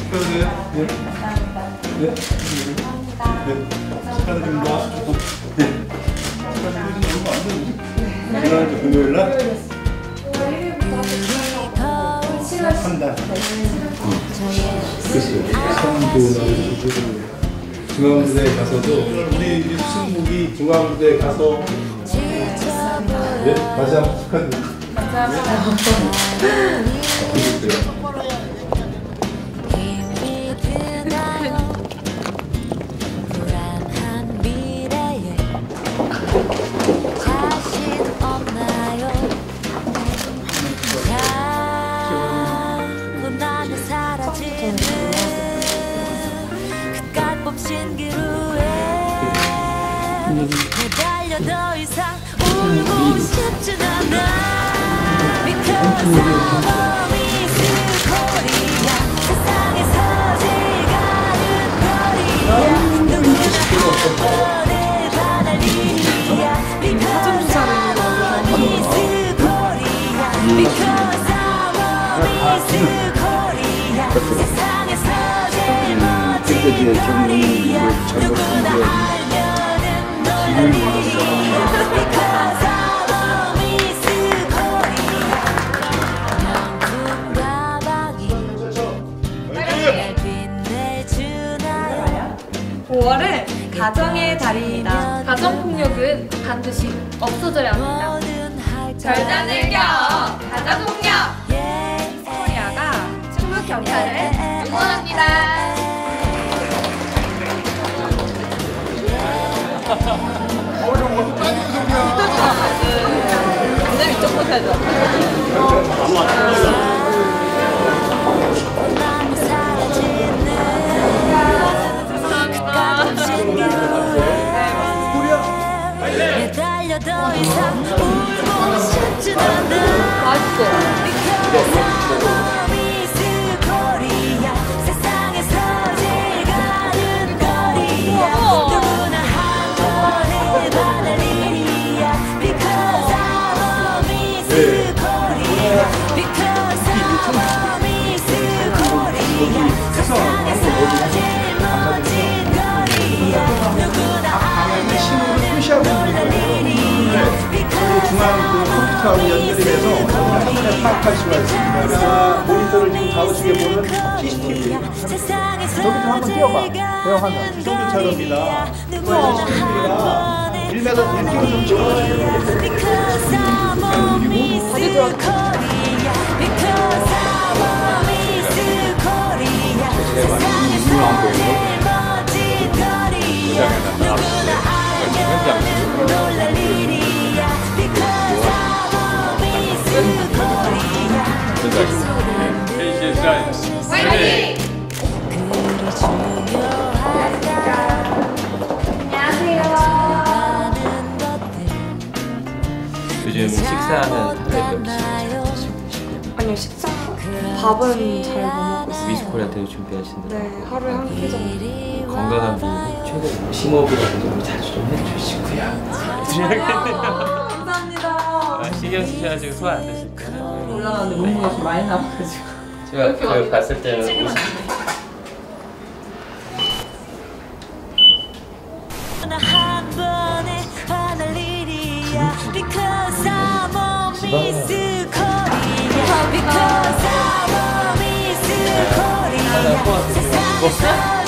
축하드려요. 네. 감사합니다. 네. 감사합니다. 네. 축하드립니다. 네. 축하드리는 거 안 되는지. 이날 금요일 날? 7월 1일부터 한 달. 글쎄요. 선도 중앙부대에 가서도 우리 승무기 중앙부대에 가서 네? 다시 한번 축하드립니다. 감사합니다. 달려 더 이상 울고 싶진 않아. Because I'm Miss Korea. 세상에서 제일 가는 거리야. 누구나 한 번에 반할 일이야. Because I'm Miss Korea. Because I'm Miss Korea. 세상에서 제일 멋진 거리야. 누구나 하려는 (5월은) 가정의 달입니다. 가정폭력은 반드시 없어져야 합니다. 결단을 겨! 가정폭력! 코리아가 충북 경찰을 응원합니다. 근데 이쪽 못하죠. 달려 더 이상 울고 싶진 않아. 맛있어. 세상에서 제일 가는 거리야. 누구나 한 번에 반할 일이야. Because I'm Miss Korea. Because I'm Miss Korea. 세상에서 제일 멋진 거리야. 누구나 중앙 컴퓨터하고 연결이 돼서 한번에 파악할 수가 있습니다. 그래서 모니터를 지금 좌우측에 보면 CCTV 저기서 한번 띄워봐. 대형화면 컴퓨터입니다. CCTV가 1m 좀 찍어가지고 화이팅! 안녕하세요. 요즘 식사는 다들 몇 시쯤 드시고 아니요, 식사 밥은 잘 못 먹고 있어요. 미스코리아 대회 준비하시느라고 네, 하루에 한 끼 정도. 건강한 분 최고 심호흡이라든지 자주 좀 해주시고요. 감사합니다. 신경 쓰셔가지고 소화 안 되실 거예요. 올라가는데 몸무게가 좀 많이 나와가지고 제가 그 봤을 때는 한 번에 반할 일이야. Because I'm Miss Korea. Because I'm Miss Korea. 세상에서